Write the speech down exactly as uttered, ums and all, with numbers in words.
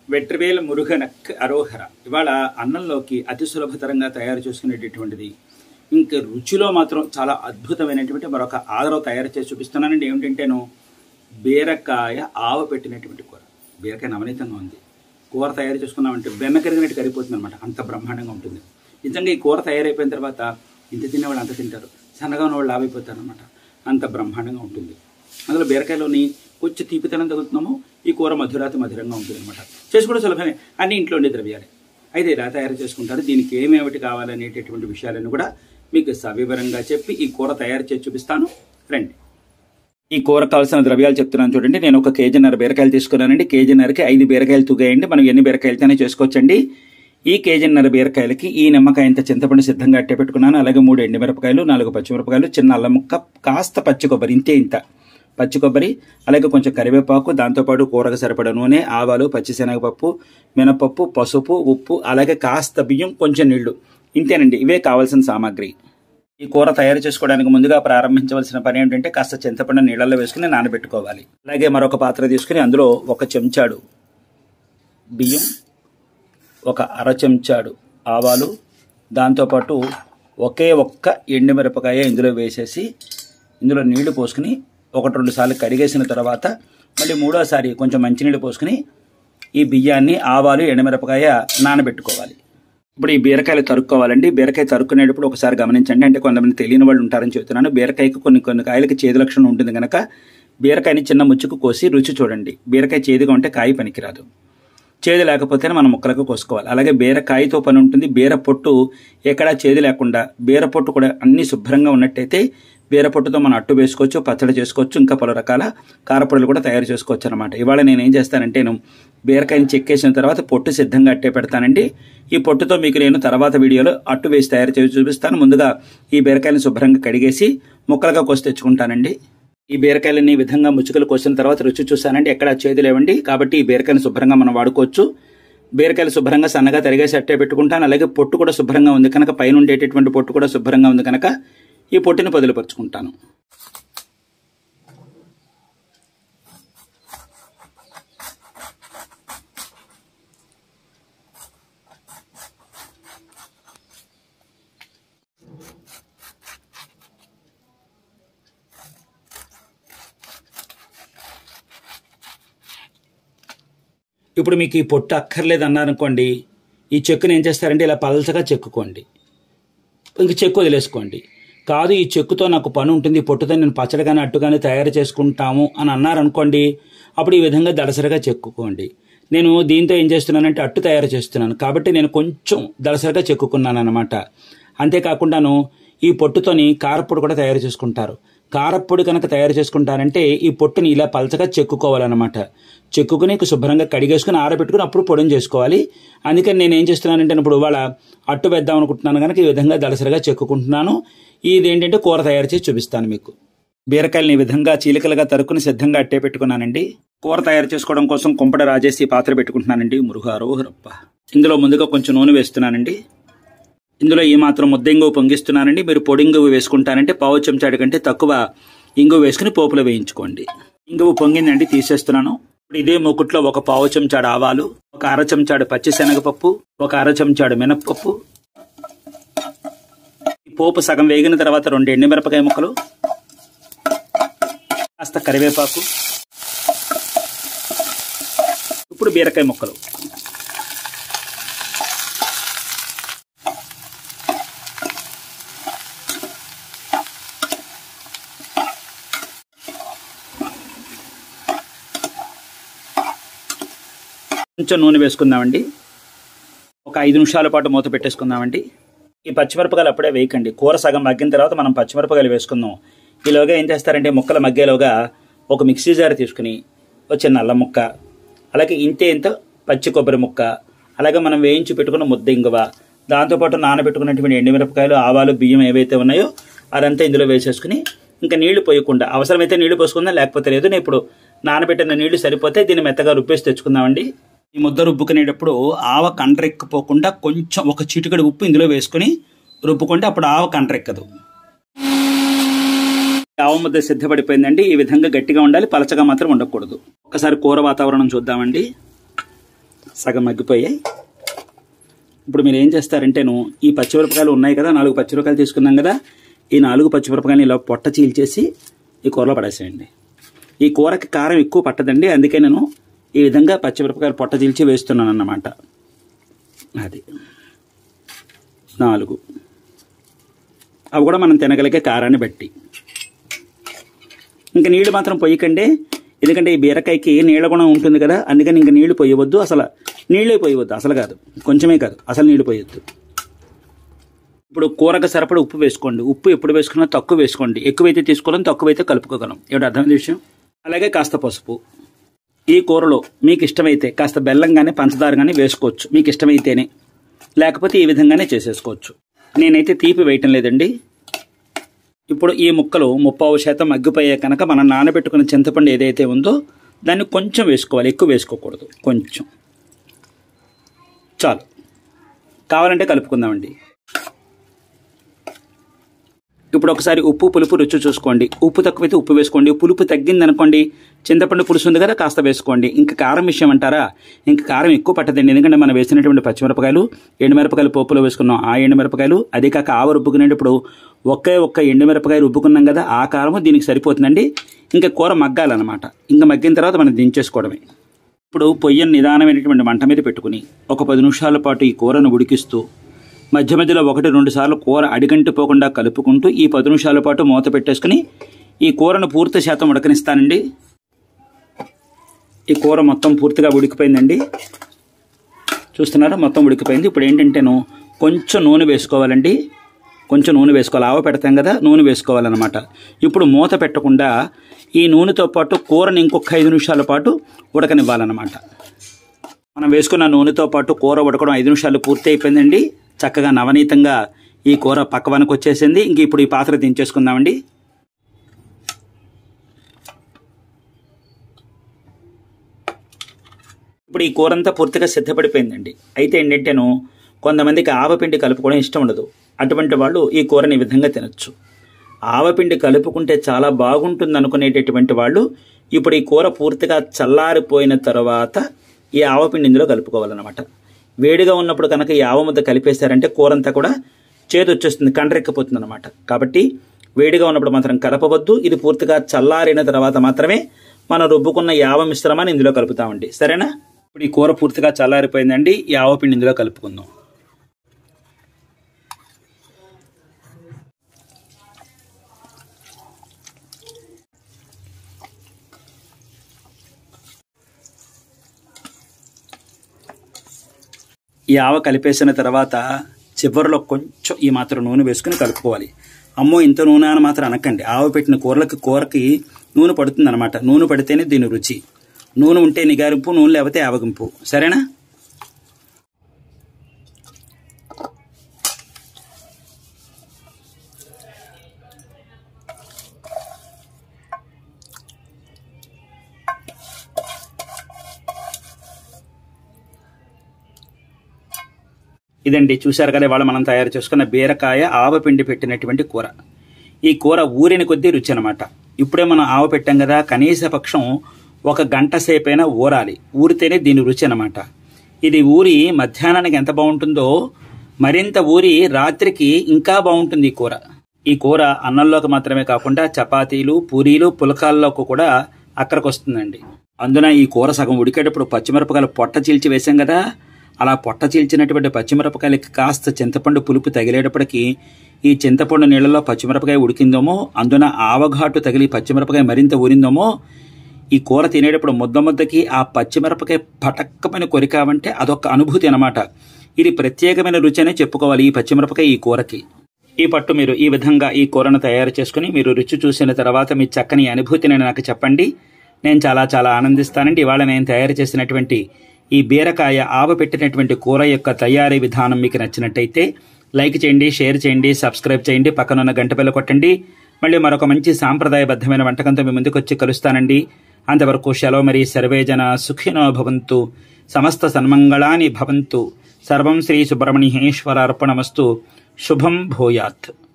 వెట్రివేలు మురుగనక్ అరోహర. ఇవాళ అన్నంలోకి అతి సులభతరంగా తయారు చేసుకునేటటువంటిది, ఇంకా రుచిలో మాత్రం చాలా అద్భుతమైనటువంటి మరొక ఆదరవ తయారు చేసి చూపిస్తున్నానండి. ఏమిటంటేను బీరకాయ ఆవ పెట్టినటువంటి కూర. బీరకాయ నవనీతంగా ఉంది. కూర తయారు చేసుకున్నామంటే బెన్న కరిగినట్టు కరిగిపోతుంది అనమాట. అంత బ్రహ్మాండంగా ఉంటుంది. నిజంగా ఈ కూర తయారైపోయిన తర్వాత ఇంత తినేవాళ్ళు అంత తింటారు, సన్నగా ఉన్నవాళ్ళు లావైపోతారు అనమాట. అంత బ్రహ్మాండంగా ఉంటుంది. అందులో బీరకాయలోని కొంచెం తీపితనం తగ్గుతున్నాము. ఈ కూర మధురాతి మధురంగా ఉంటుంది అనమాట. చేసుకోవడం సులభమే. అన్ని ఇంట్లో ఉండే ద్రవ్యాలే. అయితే ఇలా తయారు చేసుకుంటారు. దీనికి ఏమేమిటి కావాలనేటటువంటి విషయాలను కూడా మీకు సవివరంగా చెప్పి ఈ కూర తయారు చేసి చూపిస్తాను. రండి. ఈ కూర కావాల్సిన ద్రవ్యాలు చెప్తున్నాను చూడండి. నేను ఒక కేజీన్నర బీరకాయలు తీసుకున్నానండి. కేజీన్నరకి ఐదు బీరకాయలు తూగేయండి. మనం ఎన్ని బీరకాయలతోనే చేసుకోవచ్చండి. ఈ కేజీన్నర బీరకాయలకి ఈ నిమ్మకాయ ఇంత చింతపండు సిద్ధంగా అట్టే పెట్టుకున్నాను. అలాగే మూడు ఎండుమిరపకాయలు, నాలుగు పచ్చిమిరపకాయలు, చిన్న అల్లం ముక్క, కాస్త పచ్చి కొబ్బరి, ఇంతే ఇంత పచ్చి కొబ్బరి, అలాగే కొంచెం కరివేపాకు, దాంతోపాటు కూరకు సరిపడ నూనె, ఆవాలు, పచ్చిశనగపప్పు, మినపప్పు, పసుపు, ఉప్పు, అలాగే కాస్త బియ్యం, కొంచెం నీళ్లు. ఇంతేనండి. ఇవే కావాల్సిన సామాగ్రి. ఈ కూర తయారు చేసుకోవడానికి ముందుగా ప్రారంభించవలసిన పని ఏంటంటే కాస్త చింతపండు నీళ్ళల్లో వేసుకుని నానబెట్టుకోవాలి. అలాగే మరొక పాత్ర తీసుకుని అందులో ఒక చెంచాడు బియ్యం, ఒక అర చెంచాడు ఆవాలు, దాంతోపాటు ఒకే ఒక్క ఎండుమిరపకాయ ఇందులో వేసేసి ఇందులో నీళ్లు పోసుకుని ఒకటి రెండు సార్లు కడిగేసిన తర్వాత మళ్ళీ మూడోసారి కొంచెం మంచినీళ్ళు పోసుకుని ఈ బియ్యాన్ని, ఆవాలు, ఎండుమిరపకాయ నానబెట్టుకోవాలి. ఇప్పుడు ఈ బీరకాయలు తరుక్కోవాలండి. బీరకాయ తరుక్కునేటప్పుడు ఒకసారి గమనించండి. అంటే కొంతమంది తెలియని వాళ్ళు ఉంటారని చెబుతున్నాను. బీరకాయకు కొన్ని కొన్ని కాయలకి చేదు లక్షణం ఉంటుంది కనుక బీరకాయని చిన్న ముచ్చుకు కోసి రుచి చూడండి. బీరకాయ చేదుగా ఉంటే కాయ పనికిరాదు. చేదు లేకపోతేనే మనం ముక్కలకు కోసుకోవాలి. అలాగే బీరకాయతో పని ఉంటుంది. బీర పొట్టు ఎక్కడా చేదు లేకుండా, బీర పొట్టు కూడా అన్ని శుభ్రంగా ఉన్నట్టయితే బీర పొట్టుతో మనం అట్టు వేసుకోవచ్చు, పచ్చడి చేసుకోవచ్చు, ఇంకా పలు రకాల కారపొడులు కూడా తయారు చేసుకోవచ్చు అనమాట. ఇవాళ నేను ఏం చేస్తానంటే నేను బీరకాయని చెక్కేసిన తర్వాత పొట్టు సిద్ధంగా అట్టే పెడతానండి. ఈ పొట్టుతో మీకు నేను తర్వాత వీడియోలో అట్టు వేసి తయారు చేసి చూపిస్తాను. ముందుగా ఈ బీరకాయని శుభ్రంగా కడిగేసి ముక్కలుగా కోసి తెచ్చుకుంటానండి. ఈ బీరకాయలని ఈ విధంగా ముచ్చుకలు కోసిన తర్వాత రుచి చూసానండి. ఎక్కడ చేదు లేవండి. కాబట్టి ఈ బీరకాయని శుభ్రంగా మనం వాడుకోవచ్చు. బీరకాయలు శుభ్రంగా సన్నగా తరిగేసి అట్టే పెట్టుకుంటాను. అలాగే పొట్టు కూడా శుభ్రంగా ఉంది కనుక, పైన ఉండేటటువంటి పొట్టు కూడా శుభ్రంగా ఉంది కనుక ఈ పొట్టుని పదులుపరుచుకుంటాను. ఇప్పుడు మీకు ఈ పొట్టు అక్కర్లేదు అన్నారనుకోండి, ఈ చెక్కుని ఏం చేస్తారంటే ఇలా పలచగా చెక్కుకోండి. ఇంక చెక్కు వదిలేసుకోండి. కాదు ఈ చెక్కుతో నాకు పని ఉంటుంది, పొట్టుతో నేను పచ్చడిగానే అట్టుగానే తయారు చేసుకుంటాము అని అన్నారనుకోండి, అప్పుడు ఈ విధంగా దళసరిగా చెక్కుకోండి. నేను దీంతో ఏం చేస్తున్నానంటే అట్టు తయారు చేస్తున్నాను కాబట్టి నేను కొంచెం దళసరిగా చెక్కుకున్నాను అనమాట. అంతేకాకుండాను ఈ పొట్టుతోని కారప్పొడి కూడా తయారు చేసుకుంటారు. కారప్పొడి కనుక తయారు చేసుకుంటారంటే ఈ పొట్టుని ఇలా పలచగా చెక్కుకోవాలన్నమాట. చెక్కుకుని శుభ్రంగా కడిగేసుకుని ఆరబెట్టుకుని అప్పుడు పొడిని చేసుకోవాలి. అందుకని నేను ఏం చేస్తున్నానంటే ఇప్పుడు ఇవాళ అట్టు వేద్దాం అనుకుంటున్నాను కనుక ఈ విధంగా దళసరిగా చెక్కుకుంటున్నాను. ఇదేంటంటే కూర తయారు చేసి చూపిస్తాను మీకు. బీరకాయలని ఈ విధంగా చీలికలుగా తరుక్కుని సిద్ధంగా అట్టే పెట్టుకున్నానండి. కూర తయారు చేసుకోవడం కోసం కుంపడ రాజేసి పాత్ర పెట్టుకుంటున్నానండి. మురుగారోహరప్ప. ఇందులో ముందుగా కొంచెం నూనె వేస్తున్నానండి. ఇందులో ఈ మాత్రం ముద్ద ఇంగువ పొంగిస్తున్నానండి. మీరు పొడి ఇంగువ వేసుకుంటానంటే పావు చెంచాడు కంటే తక్కువ ఇంగువ వేసుకుని పోపులో వేయించుకోండి. ఇంగువ పొంగిందండి, తీసేస్తున్నాను. ఇప్పుడు ఇదే మూకుట్లో ఒక పావు చెంచాడు ఆవాలు, ఒక అర చెంచాడు పచ్చిశనగపప్పు, ఒక అర చెంచాడు మినప్పప్పు. పోపు సగం వేగిన తర్వాత రెండు ఎండుమిరపకాయ ముక్కలు, కాస్త కరివేపాకు, ఇప్పుడు బీరకాయ ముక్కలు. కొంచెం నూనె వేసుకుందామండి. ఒక ఐదు నిమిషాల పాటు మూత పెట్టేసుకుందామండి. ఈ పచ్చిమిరపకాయలు అప్పుడే వేయకండి. కూర సగం మగ్గిన తర్వాత మనం పచ్చిమిరపకాయలు వేసుకుందాం. ఈలోగా ఏం చేస్తారంటే ముక్కలు మగ్గేలోగా ఒక మిక్సీ జార్ తీసుకుని ఒక చిన్న అల్లం ముక్క, అలాగే ఇంతే ఇంత పచ్చి కొబ్బరి ముక్క, అలాగే మనం వేయించి పెట్టుకున్న ముద్ద ఇంగువ, దాంతోపాటు నానబెట్టుకున్నటువంటి ఎండుమిరపకాయలు, ఆవాలు, బియ్యం ఏవైతే ఉన్నాయో అదంతా ఇందులో వేసేసుకుని ఇంకా నీళ్లు పోయకుండా, అవసరమైతే నీళ్లు పోసుకుందాం, లేకపోతే లేదు. నేను ఇప్పుడు నానబెట్టిన నీళ్లు సరిపోతే దీన్ని మెత్తగా రుబ్బేసి తెచ్చుకుందామండి. ఈ ముద్ద రుబ్బుకునేటప్పుడు ఆవ కండ్రెక్కిపోకుండా కొంచెం ఒక చిటికెడు ఉప్పు ఇందులో వేసుకుని రుబ్బుకుంటే అప్పుడు ఆవ కండ్రెక్కదు. ఆవ ముద్ద సిద్ధపడిపోయిందండి. ఈ విధంగా గట్టిగా ఉండాలి, పలచగా మాత్రం ఉండకూడదు. ఒకసారి కూర వాతావరణం చూద్దామండి. సగం మగ్గిపోయాయి. ఇప్పుడు మీరు ఏం చేస్తారంటేను ఈ పచ్చిమిరపకాయలు ఉన్నాయి కదా, నాలుగు పచ్చిమిరపకాయలు తీసుకున్నాం కదా, ఈ నాలుగు పచ్చిమిరపకాయలు ఇలా పొట్ట చీల్చేసి ఈ కూరలో పడేసేయండి. ఈ కూరకి కారం ఎక్కువ పట్టదండి, అందుకే నేను ఈ విధంగా పచ్చిమిరపకాయలు పొట్ట చీల్చి వేస్తున్నాను అన్నమాట. అది నాలుగు, అవి కూడా మనం తినగలిగే కారాన్ని బట్టి. ఇంకా నీళ్లు మాత్రం పొయ్యకండి, ఎందుకంటే ఈ బీరకాయకి నీళ్ళ గుణం ఉంటుంది కదా, అందుకని ఇంకా నీళ్లు పోయవద్దు. అసలు నీళ్ళే పోయవద్దు, అసలు కాదు, కొంచెమే కాదు, అసలు నీళ్లు పోయొద్దు. ఇప్పుడు కూరకు సరిపడా ఉప్పు వేసుకోండి. ఉప్పు ఎప్పుడు వేసుకున్నా తక్కువ వేసుకోండి, ఎక్కువైతే తీసుకోగలం, తక్కువైతే కలుపుకోగలం. ఏమిటి అర్థమైన విషయం. అలాగే కాస్త పసుపు. ఈ కూరలో మీకు ఇష్టమైతే కాస్త బెల్లం కానీ పంచదార కానీ వేసుకోవచ్చు, మీకు ఇష్టమైతేనే, లేకపోతే ఈ విధంగానే చేసేసుకోవచ్చు. నేనైతే తీపి వేయటం లేదండి. ఇప్పుడు ఈ ముక్కలు ముప్పావు శాతం మగ్గిపోయే కనుక మనం నానబెట్టుకున్న చింతపండు ఏదైతే ఉందో దాన్ని కొంచెం వేసుకోవాలి, ఎక్కువ వేసుకోకూడదు, కొంచెం చాలు. కావాలంటే కలుపుకుందామండి. ఇప్పుడు ఒకసారి ఉప్పు పులుపు రుచి చూసుకోండి. ఉప్పు తక్కువైతే ఉప్పు వేసుకోండి, పులుపు తగ్గింది అనుకోండి, చింతపండు పులుసు ఉంది కదా కాస్త వేసుకోండి. ఇంకా కారం విషయం అంటారా, ఇంకా కారం ఎక్కువ పట్టదండి, ఎందుకంటే మనం వేసినటువంటి పచ్చిమిరపకాయలు ఎండుమిరపకాయలు పోపులో వేసుకున్నాం, ఆ ఎండుమిరపకాయలు, అదే కాక ఆవ రుబ్బుకునేటప్పుడు ఒకే ఒక్క ఎండుమిరపకాయ రుబ్బుకున్నాం కదా, ఆ కారము దీనికి సరిపోతుందండి. ఇంకా కూర మగ్గాలన్నమాట. ఇంకా మగ్గిన తర్వాత మనం దించేసుకోవడమే. ఇప్పుడు పొయ్యను నిదానమైనటువంటి మంట మీద పెట్టుకుని ఒక పది నిమిషాల పాటు ఈ కూరను ఉడికిస్తూ మధ్య మధ్యలో ఒకటి రెండు సార్లు కూర అడిగంటిపోకుండా కలుపుకుంటూ ఈ పది నిమిషాల పాటు మూత పెట్టేసుకుని ఈ కూరను పూర్తి శాతం ఉడకనిస్తానండి. ఈ కూర మొత్తం పూర్తిగా ఉడికిపోయిందండి, చూస్తున్నారా, మొత్తం ఉడికిపోయింది. ఇప్పుడు ఏంటంటేను కొంచెం నూనె వేసుకోవాలండి, కొంచెం నూనె వేసుకోవాలి. ఆవ పెడతాం కదా, నూనె వేసుకోవాలన్నమాట. ఇప్పుడు మూత పెట్టకుండా ఈ నూనెతో పాటు కూరని ఇంకొక ఐదు నిమిషాల పాటు ఉడకనివ్వాలన్నమాట. మనం వేసుకున్న నూనెతో పాటు కూర ఉడకడం ఐదు నిమిషాలు పూర్తి అయిపోయిందండి. చక్కగా నవనీతంగా ఈ కూర పక్కవనకు వచ్చేసింది. ఇంక ఇప్పుడు ఈ పాత్ర దించేసుకుందామండి. ఇప్పుడు ఈ కూర అంతా పూర్తిగా సిద్ధపడిపోయిందండి. అయితే ఏంటంటేను కొంతమందికి ఆవపిండి కలుపుకోవడం ఇష్టం ఉండదు, అటువంటి వాళ్ళు ఈ కూరని ఈ విధంగా తినచ్చు. ఆవపిండి కలుపుకుంటే చాలా బాగుంటుంది అనుకునేటటువంటి వాళ్ళు ఇప్పుడు ఈ కూర పూర్తిగా చల్లారిపోయిన తర్వాత ఈ ఆవపిండి ఇందులో కలుపుకోవాలన్నమాట. వేడిగా ఉన్నప్పుడు కనుక ఈ ఆవ ముద్ద కలిపేశారంటే కూర అంతా కూడా చేదు వచ్చేస్తుంది, కండ్రెక్కిపోతుంది అనమాట. కాబట్టి వేడిగా ఉన్నప్పుడు మాత్రం కలపవద్దు. ఇది పూర్తిగా చల్లారిన తర్వాత మాత్రమే మనం రుబ్బుకున్న ఈ ఆవ మిశ్రమాన్ని ఇందులో కలుపుతామండి, సరేనా. ఇప్పుడు ఈ కూర పూర్తిగా చల్లారిపోయిందండి, ఈ ఆవపిండి ఇందులో కలుపుకుందాం. ఈ ఆవ కలిపేసిన తర్వాత చివరిలో కొంచెం ఈ మాత్రం నూనె వేసుకుని కలుపుకోవాలి. అమ్మో ఇంత నూనె అని మాత్రం అనకండి, ఆవ పెట్టిన కూరలకి కూరకి నూనె పడుతుంది అనమాట. నూనె పడితేనే దీని రుచి. నూనె ఉంటే నిగారింపు, నూనె లేకపోతే ఆవగింపు, సరేనా. ఇదండి, చూశారు కదా ఇవాళ మనం తయారు చేసుకున్న బీరకాయ ఆవపిండి పెట్టినటువంటి కూర. ఈ కూర ఊరిని కొద్దీ రుచి అనమాట. ఇప్పుడే మనం ఆవ పెట్టాం కదా, కనీస పక్షం ఒక గంట సేపైనా ఊరాలి, ఊరితేనే దీని రుచి అనమాట. ఇది ఊరి మధ్యాహ్నానికి ఎంత బాగుంటుందో మరింత ఊరి రాత్రికి ఇంకా బాగుంటుంది ఈ కూర. ఈ కూర అన్నంలోకి మాత్రమే కాకుండా చపాతీలు, పూరీలు, పులకాల్లోకి కూడా అక్కడికి వస్తుందండి. అందున ఈ కూర సగం ఉడికేటప్పుడు పచ్చిమిరపకాయలు పొట్ట చీల్చి వేసాం కదా, అలా పొట్ట చీల్చినటువంటి పచ్చిమిరపకాయలకి కాస్త చింతపండు పులుపు తగిలేటప్పటికీ ఈ చింతపండు నీళ్లలో పచ్చిమిరపకాయ ఉడికిందేమో, అందున ఆవఘాటు తగిలి పచ్చిమిరపకాయ మరింత ఊరిందేమో, ఈ కూర తినేటప్పుడు ముద్ద ముద్దకి ఆ పచ్చిమిరపకాయ పటక్కమని కొరికావంటే అదొక అనుభూతి అనమాట. ఇది ప్రత్యేకమైన రుచి అనే చెప్పుకోవాలి ఈ పచ్చిమిరపకాయ ఈ కూరకి. ఈ పట్టు మీరు ఈ విధంగా ఈ కూరను తయారు చేసుకుని మీరు రుచి చూసిన తర్వాత మీ చక్కని అనుభూతిని నాకు చెప్పండి. నేను చాలా చాలా ఆనందిస్తానండి. ఇవాళ నేను తయారు చేసినటువంటి ఈ బీరకాయ ఆవ పెట్టినటువంటి కూర యొక్క తయారీ విధానం మీకు నచ్చినట్టయితే లైక్ చేయండి, షేర్ చేయండి, సబ్స్క్రైబ్ చేయండి, పక్కనున్న గంట బెల్ కొట్టండి. మళ్ళీ మరొక మంచి సాంప్రదాయబద్ధమైన వంటకంతో మీ ముందుకు వచ్చి కలుస్తానండి. అంతవరకు సెలవు. మరి సర్వే జన సుఖినో భవంతు, సమస్త సన్మంగళాని భవంతు, సర్వం శ్రీ సుబ్రహ్మణ్యేశ్వరార్పణమస్తు. శుభం భూయాత్.